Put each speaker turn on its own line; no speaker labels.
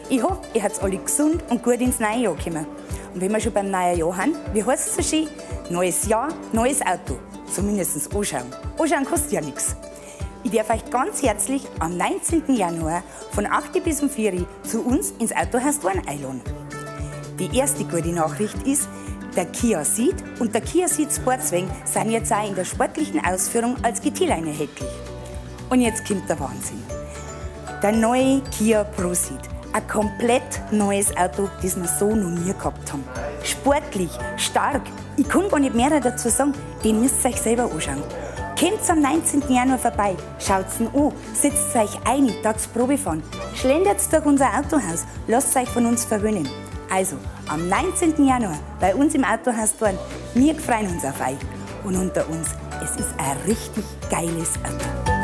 Ich hoffe, ihr seid alle gesund und gut ins neue Jahr gekommen. Und wenn wir schon beim neuen Jahr haben, wie heißt es so schön? Neues Jahr, neues Auto. Zumindest anschauen. Anschauen kostet ja nichts. Ich darf euch ganz herzlich am 19. Januar von 8 bis um 4 zu uns ins Autohaus Dorn einladen. Die erste gute Nachricht ist, der Kia Ceed und der Kia Ceed Sportswagen sind jetzt auch in der sportlichen Ausführung als GT-Line erhältlich. Und jetzt kommt der Wahnsinn. Der neue Kia Proceed. Ein komplett neues Auto, das wir so noch nie gehabt haben. Sportlich, stark. Ich kann gar nicht mehr dazu sagen, den müsst ihr euch selber anschauen. Kommt am 19. Januar vorbei, schaut's ihn an, setzt euch ein, tags Probe fahren. Schlendert durch unser Autohaus, lasst euch von uns verwöhnen. Also, am 19. Januar bei uns im Autohaus Dorn. Wir freuen uns auf euch. Und unter uns, es ist ein richtig geiles Auto.